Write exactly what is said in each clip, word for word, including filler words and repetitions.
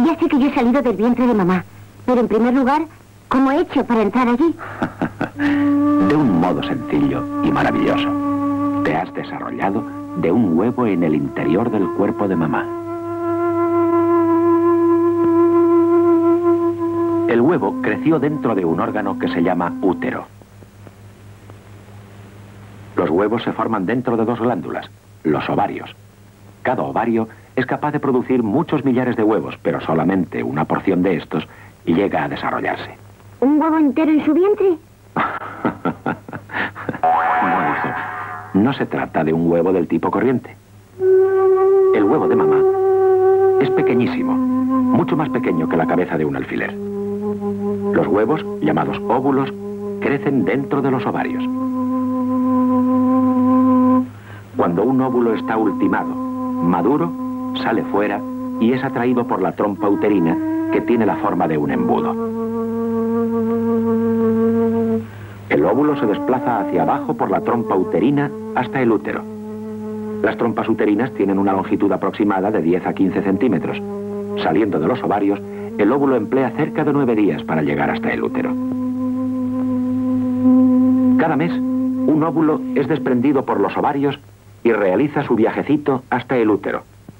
Ya sé que yo he salido del vientre de mamá, pero en primer lugar, ¿cómo he hecho para entrar allí? De un modo sencillo y maravilloso. Te has desarrollado de un huevo en el interior del cuerpo de mamá. El huevo creció dentro de un órgano que se llama útero. Los huevos se forman dentro de dos glándulas, los ovarios. Cada ovario es capaz de producir muchos millares de huevos, pero solamente una porción de estos llega a desarrollarse. ¿Un huevo entero en su vientre? No, hijo. No se trata de un huevo del tipo corriente. El huevo de mamá es pequeñísimo, mucho más pequeño que la cabeza de un alfiler. Los huevos, llamados óvulos, crecen dentro de los ovarios. Cuando un óvulo está ultimado, maduro, sale fuera y es atraído por la trompa uterina, que tiene la forma de un embudo. El óvulo se desplaza hacia abajo por la trompa uterina hasta el útero. Las trompas uterinas tienen una longitud aproximada de diez a quince centímetros. Saliendo de los ovarios, el óvulo emplea cerca de nueve días para llegar hasta el útero. Cada mes, un óvulo es desprendido por los ovarios y realiza su viajecito hasta el útero.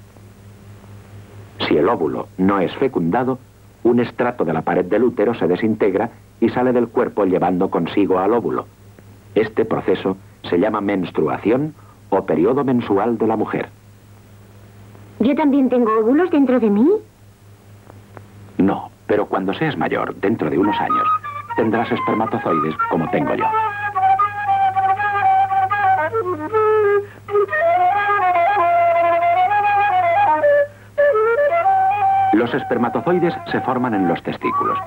Si el óvulo no es fecundado, un estrato de la pared del útero se desintegra y sale del cuerpo llevando consigo al óvulo. Este proceso se llama menstruación o periodo mensual de la mujer. ¿Yo también tengo óvulos dentro de mí? No, pero cuando seas mayor, dentro de unos años, tendrás espermatozoides como tengo yo. Los espermatozoides se forman en los testículos.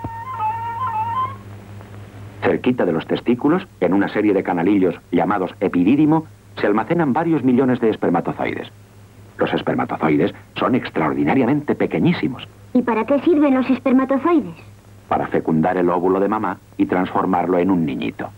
Cerquita de los testículos, en una serie de canalillos llamados epidídimo, se almacenan varios millones de espermatozoides. Los espermatozoides son extraordinariamente pequeñísimos. ¿Y para qué sirven los espermatozoides? Para fecundar el óvulo de mamá y transformarlo en un niñito.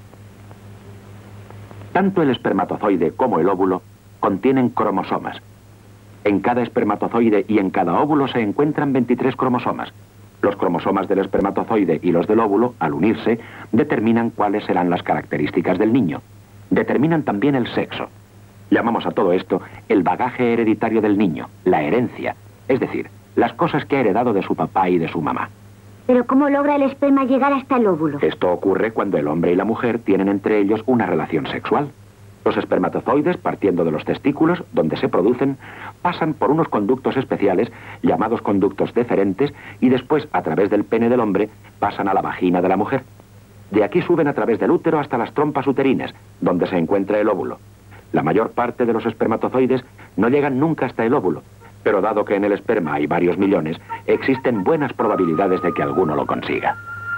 Tanto el espermatozoide como el óvulo contienen cromosomas. En cada espermatozoide y en cada óvulo se encuentran veintitrés cromosomas. Los cromosomas del espermatozoide y los del óvulo, al unirse, determinan cuáles serán las características del niño. Determinan también el sexo. Llamamos a todo esto el bagaje hereditario del niño, la herencia, es decir, las cosas que ha heredado de su papá y de su mamá. ¿Pero cómo logra el esperma llegar hasta el óvulo? Esto ocurre cuando el hombre y la mujer tienen entre ellos una relación sexual. Los espermatozoides, partiendo de los testículos, donde se producen, pasan por unos conductos especiales, llamados conductos deferentes, y después, a través del pene del hombre, pasan a la vagina de la mujer. De aquí suben a través del útero hasta las trompas uterinas, donde se encuentra el óvulo. La mayor parte de los espermatozoides no llegan nunca hasta el óvulo, pero dado que en el esperma hay varios millones, existen buenas probabilidades de que alguno lo consiga.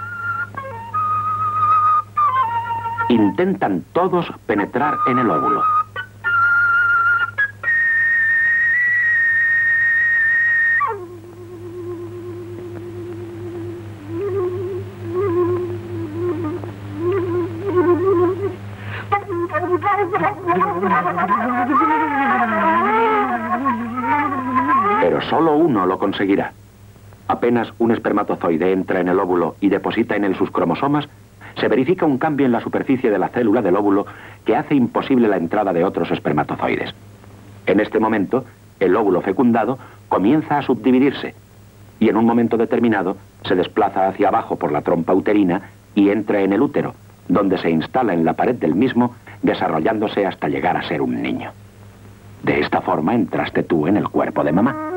Intentan todos penetrar en el óvulo. Pero solo uno lo conseguirá. Apenas un espermatozoide entra en el óvulo y deposita en él sus cromosomas, se verifica un cambio en la superficie de la célula del óvulo que hace imposible la entrada de otros espermatozoides. En este momento, el óvulo fecundado comienza a subdividirse y en un momento determinado se desplaza hacia abajo por la trompa uterina y entra en el útero, donde se instala en la pared del mismo, desarrollándose hasta llegar a ser un niño. De esta forma entraste tú en el cuerpo de mamá.